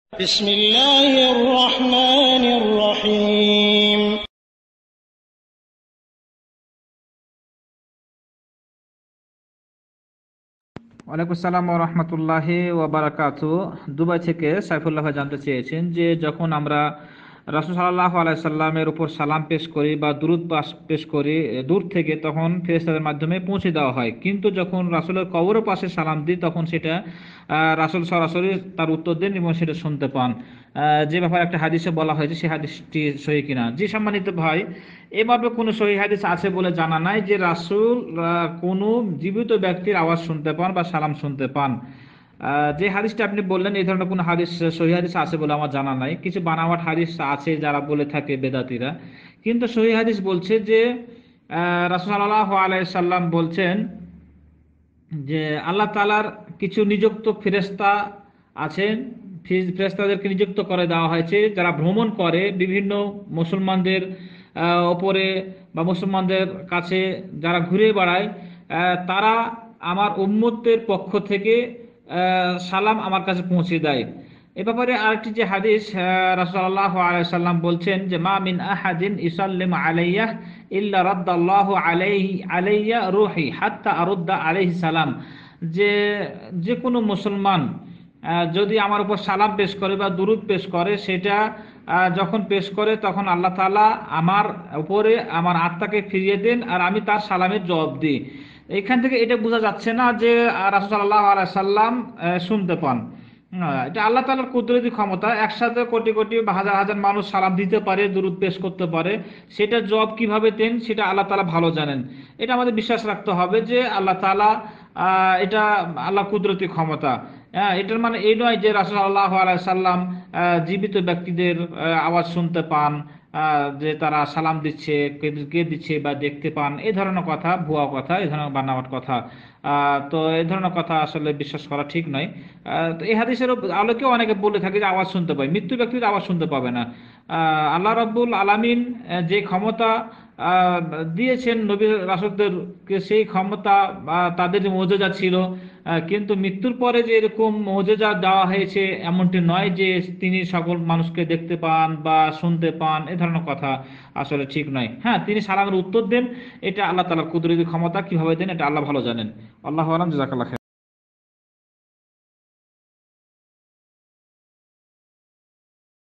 بسم الله الرحمن الرحيم ওয়ালাইকুম আসসালাম ওয়া রাহমাতুল্লাহি ওয়া বারাকাতুহু। দুবাই থেকে সাইফুল্লাহ ভাই জানতে চেয়েছেন যে যখন আমরা রাসূল সাল্লাল্লাহু আলাইহি সাল্লামের উপর সালাম পেশ করি বা দুরূদ পেশ করি দূর থেকে, তখন ফেরেশতাদের মাধ্যমে পৌঁছে দেওয়া হয়, কিন্তু যখন রাসূলের কবরের পাশে সালাম দিই তখন সেটা রাসূল সরাসরি তার উত্তর দেন এবং সেটা শুনতে পান। যে ব্যাপারে একটা হাদিসে বলা হয়েছে, সেই হাদিসটি সহিহ কিনা? জি সম্মানিত ভাই, এ মর্মে কোনো সহিহ হাদিস আছে বলে জানা নাই যে রাসূল কোনো জীবিত ব্যক্তির আওয়াজ শুনতে পান বা সালাম শুনতে পান। যে হাদিসটা আপনি বললেন, এই ধরনের কোনো হাদিস সহিহ হাদিস আছে বলে আমার জানা নাই। কিছু বানাওয়াট হাদিস আছে যারা বলে থাকে বেদাতীরা, কিন্তু সহিহ হাদিস বলছে যে রাসূল সাল্লাল্লাহু আলাইহি সাল্লাম বলছেন যে আল্লাহ তাআলার কিছু নিযুক্ত ফেরেশতা আছেন, ফেরেশতাদেরকে নিযুক্ত করে দেওয়া হয়েছে যারা ভ্রমণ করে বিভিন্ন মুসলমানদের ওপরে বা মুসলমানদের কাছে যারা ঘুরে বেড়ায়, তারা আমার উম্মতের পক্ষ থেকে সালাম আমার কাছে পৌঁছে দেয়। এ ব্যাপারে আরেকটি যে হাদিস, রাসূলুল্লাহ সাল্লাল্লাহু আলাইহি সাল্লাম বলছেন যে মা মিন আহাদিন ইসাল্লিমু আলাইয়া ইল্লা রাদ্দাল্লাহু আলাইয়া রূহি হাত্তা আরুদ্দা আলাইহি সালাম। যে যে কোনো মুসলমান যদি আমার উপর সালাম পেশ করে বা দুরূদ পেশ করে, সেটা যখন পেশ করে তখন আল্লাহ তাআলা আমার উপরে আমার আত্মাকে ফিরিয়ে দেন আর আমি তার সালামের জবাব দিই। এখান থেকে এটা বোঝা যাচ্ছে না যে রাসূল সাল্লাল্লাহু আলাইহি সাল্লাম শুনতে পান। এটা আল্লাহ তাআলার কুদরতি ক্ষমতা, একসাথে কোটি কোটি বা হাজার হাজার মানুষ সালাম দিতে পারে, দুরূদ পেশ করতে পারে, সেটা জবাব কিভাবে দেন সেটা আল্লাহ তাআলা ভালো জানেন। এটা আমাদের বিশ্বাস রাখতে হবে যে আল্লাহ তাআলা এটা আল্লাহ কুদরতি ক্ষমতা। হ্যাঁ, এটার মানে এই নয় যে রাসূল সাল্লাল্লাহু আলাইহি সাল্লাম জীবিত ব্যক্তিদের আওয়াজ শুনতে পান, যে তারা সালাম দিচ্ছে, কে দিচ্ছে বা দেখতে পান, এই ধরনের কথা ভুয়া কথা, এই ধরনের বানাওয়াট কথা। তো এই ধরনের কথা আসলে বিশ্বাস করা ঠিক নয়। তো এই হাদিসের আলোকে অনেকে বলে থাকে যে আওয়াজ শুনতে পায়, মৃত্যু ব্যক্তির আওয়াজ শুনতে পাবে না। আল্লাহ রাব্বুল আলামিন যে ক্ষমতা আহ, দিয়েছেন নবী রাসূলদেরকে, সেই ক্ষমতা তাদের যে মুজিজা ছিল, কিন্তু মৃত্যুর পরে যে এরকম মুজিজা দেওয়া হয়েছে এমনটি নয় যে তিনি সকল মানুষকে দেখতে পান বা শুনতে পান, এ ধরনের কথা আসলে ঠিক নয়। হ্যাঁ, তিনি সালামের উত্তর দেন, এটা আল্লাহ তাআলার কুদরতি ক্ষমতা, কিভাবে দেন এটা আল্লাহ ভালো জানেন। আল্লাহু আলাম, জাযাকাল্লাহ খাইর।